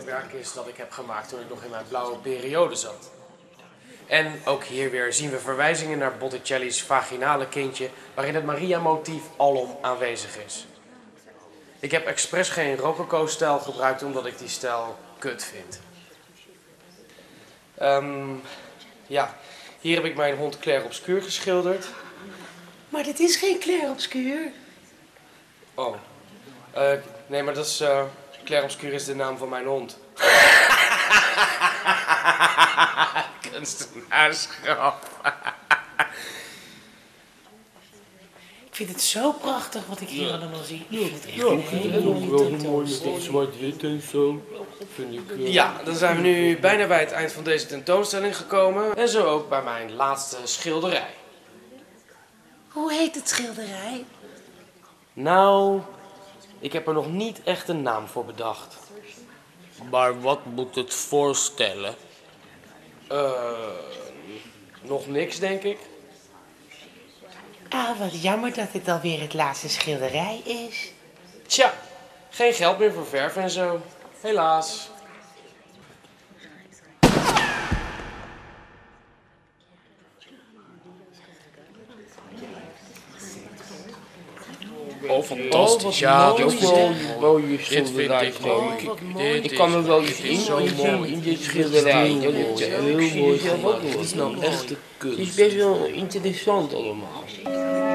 werk is dat ik heb gemaakt toen ik nog in mijn blauwe periode zat. En ook hier weer zien we verwijzingen naar Botticelli's vaginale kindje, waarin het Maria-motief alom aanwezig is. Ik heb expres geen rococo-stijl gebruikt, omdat ik die stijl kut vind. Ja, hier heb ik mijn hond Claire Obscur geschilderd. Maar dit is geen Claire Obscur. Oh, nee, maar dat is... Claire Obscur is de naam van mijn hond. Kunstenaarsgrap. Ik vind het zo prachtig wat ik hier allemaal zie. Zwart-wit en zo. Vind ik, Ja, dan zijn we nu bijna bij het eind van deze tentoonstelling gekomen. En zo ook bij mijn laatste schilderij. Hoe heet het schilderij? Nou, ik heb er nog niet echt een naam voor bedacht. Maar wat moet het voorstellen? Nog niks, denk ik. Ah, wat jammer dat dit alweer het laatste schilderij is. Tja, geen geld meer voor verf en zo. Helaas. Oh, fantastisch. Ja, dat is wel een mooie Dit vind schilderij. ik gewoon. Ik kan er wel iets in in dit schilderij. Dat is heel mooi gemaakt. Het is nou echt de kunst. Het is best wel interessant allemaal.